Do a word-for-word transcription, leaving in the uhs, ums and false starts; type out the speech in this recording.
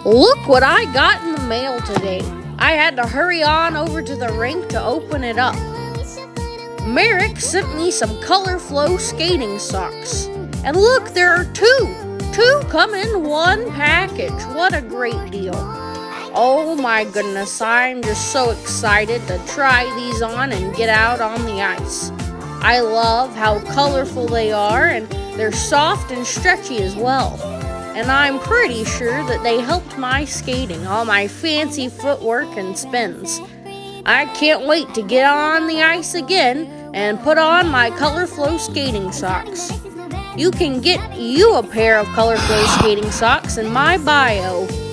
Look what I got in the mail today. I had to hurry on over to the rink to open it up. Merrick sent me some Color Flow skating socks. And look, there are two. Two come in one package. What a great deal. Oh my goodness, I'm just so excited to try these on and get out on the ice. I love how colorful they are, and they're soft and stretchy as well. And I'm pretty sure that they helped my skating, all my fancy footwork and spins. I can't wait to get on the ice again and put on my Color Flow skating socks. You can get you a pair of Color Flow skating socks in my bio.